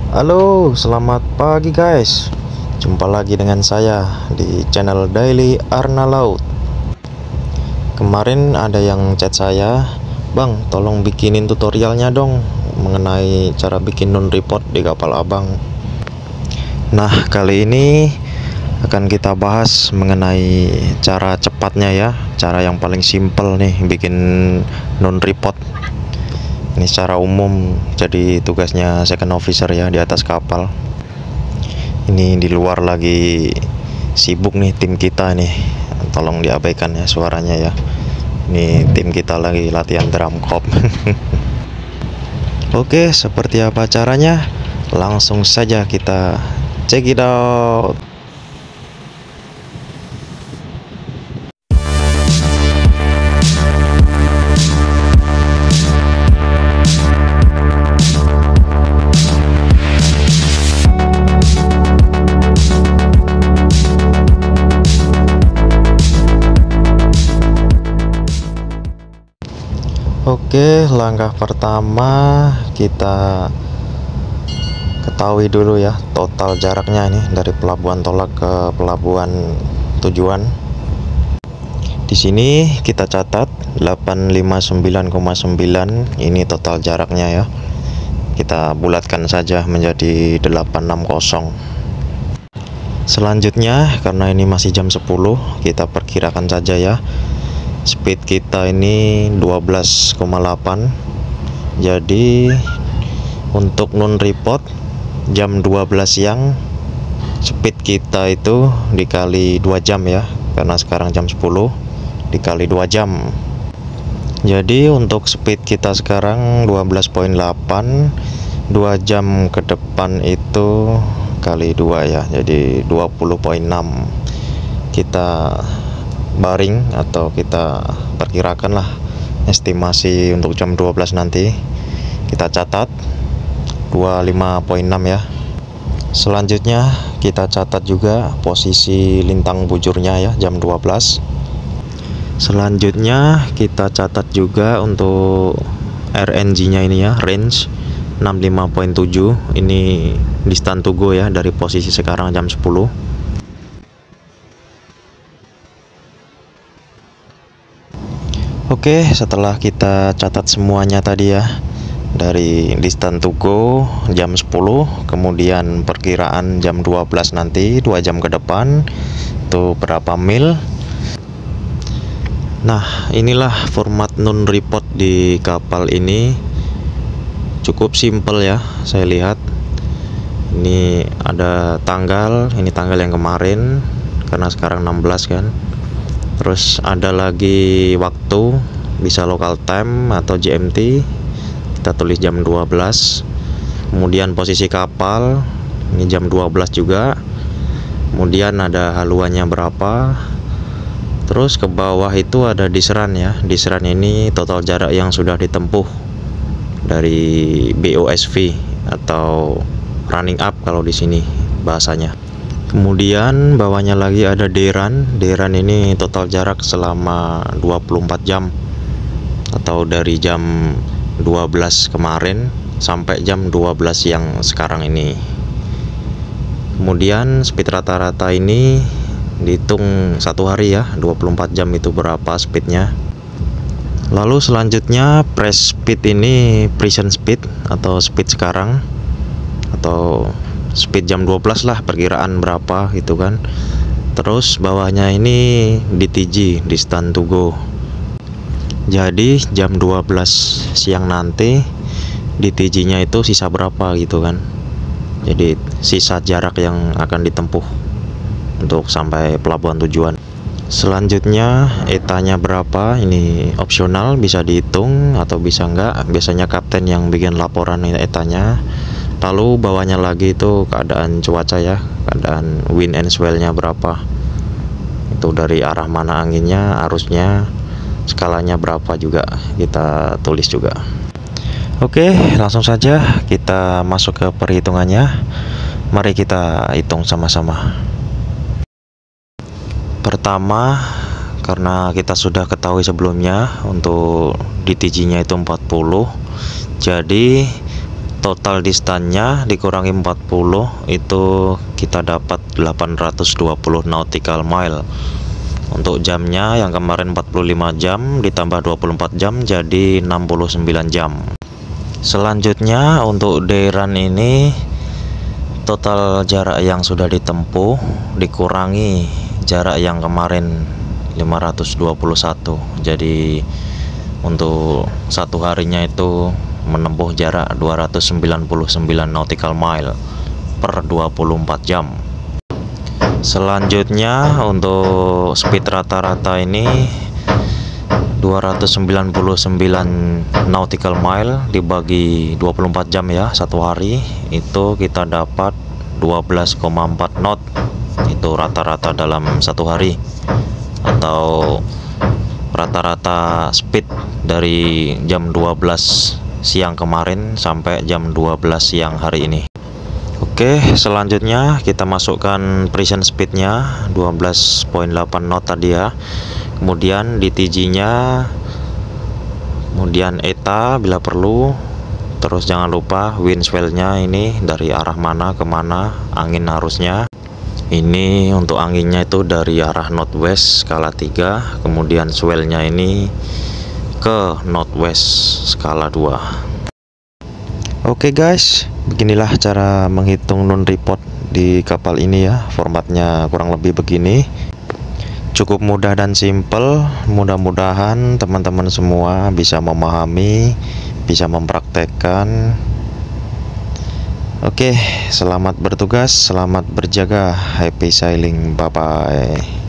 Halo, selamat pagi guys. Jumpa lagi dengan saya di channel Daily Arna Laut. Kemarin ada yang chat saya, "Bang, tolong bikinin tutorialnya dong mengenai cara bikin non-report di kapal abang." Nah, kali ini akan kita bahas mengenai cara cepatnya ya, cara yang paling simple nih bikin non-report. Ini secara umum jadi tugasnya second officer ya di atas kapal. Ini di luar lagi sibuk nih tim kita nih, tolong diabaikan ya suaranya ya. Ini tim kita lagi latihan drum corps. Oke, seperti apa caranya? Langsung saja kita check it out. Oke, langkah pertama kita ketahui dulu ya total jaraknya ini dari pelabuhan Tolak ke pelabuhan tujuan. Di sini kita catat 859,9, ini total jaraknya ya. Kita bulatkan saja menjadi 860. Selanjutnya karena ini masih jam 10, kita perkirakan saja ya. Speed kita ini 12,8. Jadi untuk non-report jam 12 siang, speed kita itu dikali 2 jam ya, karena sekarang jam 10 dikali 2 jam. Jadi untuk speed kita sekarang 12,8, 2 jam ke depan itu kali 2 ya, jadi 20,6. Kita baring atau kita perkirakan lah estimasi untuk jam 12 nanti, kita catat 25,6 ya. Selanjutnya kita catat juga posisi lintang bujurnya ya, jam 12. Selanjutnya kita catat juga untuk RNG nya ini ya, range 65,7. ini distance to go ya dari posisi sekarang jam 10. Oke, setelah kita catat semuanya tadi ya, dari distance to go jam 10, kemudian perkiraan jam 12 nanti 2 jam ke depan itu berapa mil. Nah, inilah format non-report di kapal ini. Cukup simple ya, saya lihat. Ini ada tanggal, ini tanggal yang kemarin karena sekarang 16 kan. Terus ada lagi waktu, bisa local time atau GMT, kita tulis jam 12. Kemudian posisi kapal, ini jam 12 juga. Kemudian ada haluannya berapa. Terus ke bawah itu ada diseran ya. Diseran ini total jarak yang sudah ditempuh dari BOSV atau running up kalau di sini bahasanya. Kemudian bawahnya lagi ada deran. Deran ini total jarak selama 24 jam atau dari jam 12 kemarin sampai jam 12 siang sekarang ini. Kemudian speed rata-rata ini dihitung satu hari ya, 24 jam itu berapa speednya. Lalu selanjutnya press speed ini present speed atau speed sekarang, atau speed jam 12 lah, perkiraan berapa gitu kan. Terus bawahnya ini DTG, distance to go. Jadi jam 12 siang nanti DTG nya itu sisa berapa gitu kan. Jadi sisa jarak yang akan ditempuh untuk sampai pelabuhan tujuan. Selanjutnya ETA-nya berapa, ini opsional, bisa dihitung atau bisa enggak. Biasanya kapten yang bikin laporan ETA-nya. Lalu bawahnya lagi itu keadaan cuaca ya, keadaan wind and swell-nya berapa, itu dari arah mana anginnya, arusnya, skalanya berapa juga kita tulis juga. Oke, langsung saja kita masuk ke perhitungannya. Mari kita hitung sama-sama. Pertama, karena kita sudah ketahui sebelumnya untuk DTG nya itu 40, jadi Total distannya dikurangi 40 itu kita dapat 820 nautical mile. Untuk jamnya yang kemarin 45 jam ditambah 24 jam jadi 69 jam. Selanjutnya untuk day run ini total jarak yang sudah ditempuh dikurangi jarak yang kemarin 521. Jadi untuk satu harinya itu menempuh jarak 299 nautical mile per 24 jam. Selanjutnya untuk speed rata-rata ini 299 nautical mile dibagi 24 jam ya, satu hari itu kita dapat 12,4 knot. Itu rata-rata dalam satu hari atau rata-rata speed dari jam 12 siang kemarin sampai jam 12 siang hari ini. Oke, selanjutnya kita masukkan present speednya 12,8 knot tadi ya. Kemudian di TG nya, kemudian ETA bila perlu. Terus jangan lupa wind swell nya ini dari arah mana ke mana angin arusnya. Ini untuk anginnya itu dari arah northwest skala 3, kemudian swell nya ini ke northwest skala 2. Oke guys, beginilah cara menghitung non report di kapal ini ya. Formatnya kurang lebih begini. Cukup mudah dan simple. Mudah-mudahan teman-teman semua bisa memahami, bisa mempraktekkan. Oke, selamat bertugas, selamat berjaga, happy sailing, bye bye.